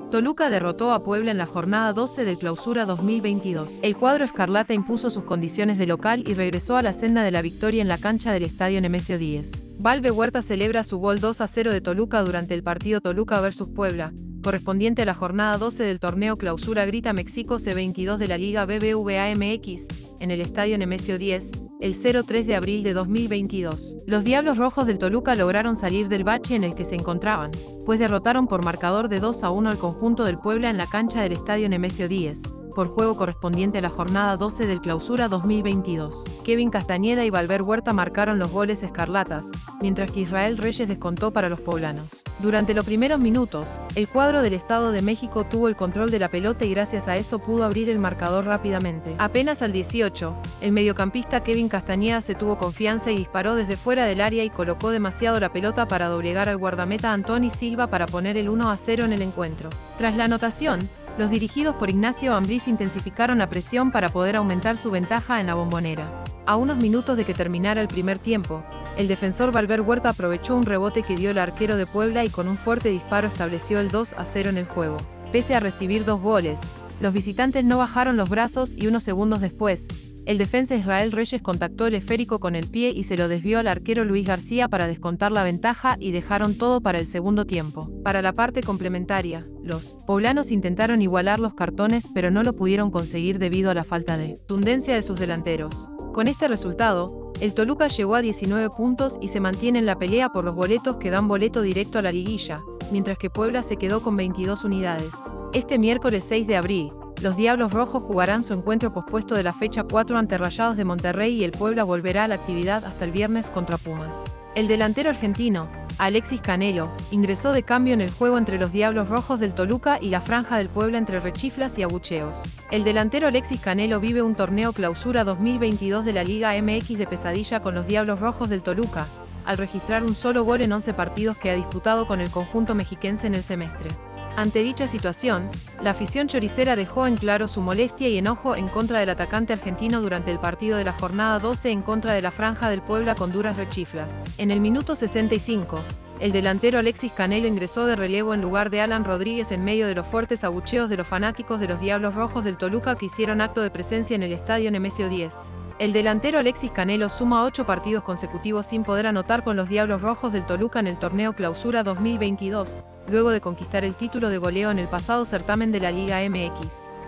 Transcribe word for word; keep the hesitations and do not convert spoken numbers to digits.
Toluca derrotó a Puebla en la jornada doce del Clausura dos mil veintidós. El cuadro escarlata impuso sus condiciones de local y regresó a la senda de la victoria en la cancha del Estadio Nemesio Díez. Valve Huerta celebra su gol dos a cero de Toluca durante el partido Toluca versus Puebla, correspondiente a la jornada doce del torneo Clausura Grita México C veintidós de la Liga B B V A M X, en el Estadio Nemesio Díez, el tres de abril de dos mil veintidós. Los Diablos Rojos del Toluca lograron salir del bache en el que se encontraban, pues derrotaron por marcador de dos a uno al conjunto del Puebla en la cancha del Estadio Nemesio Díez, por juego correspondiente a la jornada doce del Clausura dos mil veintidós. Kevin Castañeda y Valver Huerta marcaron los goles escarlatas, mientras que Israel Reyes descontó para los poblanos. Durante los primeros minutos, el cuadro del Estado de México tuvo el control de la pelota y gracias a eso pudo abrir el marcador rápidamente. Apenas al dieciocho, el mediocampista Kevin Castañeda se tuvo confianza y disparó desde fuera del área y colocó demasiado la pelota para doblegar al guardameta Antoni Silva para poner el uno a cero en el encuentro. Tras la anotación, los dirigidos por Ignacio Ambriz intensificaron la presión para poder aumentar su ventaja en la Bombonera. A unos minutos de que terminara el primer tiempo, el defensor Valver Huerta aprovechó un rebote que dio el arquero de Puebla y con un fuerte disparo estableció el dos a cero en el juego. Pese a recibir dos goles, los visitantes no bajaron los brazos y unos segundos después, el defensa Israel Reyes contactó el esférico con el pie y se lo desvió al arquero Luis García para descontar la ventaja y dejaron todo para el segundo tiempo. Para la parte complementaria, los poblanos intentaron igualar los cartones pero no lo pudieron conseguir debido a la falta de tundencia de sus delanteros. Con este resultado, el Toluca llegó a diecinueve puntos y se mantiene en la pelea por los boletos que dan boleto directo a la liguilla, mientras que Puebla se quedó con veintidós unidades. Este miércoles seis de abril, los Diablos Rojos jugarán su encuentro pospuesto de la fecha cuatro ante Rayados de Monterrey y el Puebla volverá a la actividad hasta el viernes contra Pumas. El delantero argentino, Alexis Canelo, ingresó de cambio en el juego entre los Diablos Rojos del Toluca y la Franja del Puebla entre rechiflas y abucheos. El delantero Alexis Canelo vive un torneo Clausura dos mil veintidós de la Liga M X de pesadilla con los Diablos Rojos del Toluca, al registrar un solo gol en once partidos que ha disputado con el conjunto mexiquense en el semestre. Ante dicha situación, la afición choricera dejó en claro su molestia y enojo en contra del atacante argentino durante el partido de la jornada doce en contra de la Franja del Puebla con duras rechiflas. En el minuto sesenta y cinco, el delantero Alexis Canelo ingresó de relevo en lugar de Alan Rodríguez en medio de los fuertes abucheos de los fanáticos de los Diablos Rojos del Toluca que hicieron acto de presencia en el Estadio Nemesio Díez. El delantero Alexis Canelo suma ocho partidos consecutivos sin poder anotar con los Diablos Rojos del Toluca en el torneo Clausura dos mil veintidós, luego de conquistar el título de goleo en el pasado certamen de la Liga M X.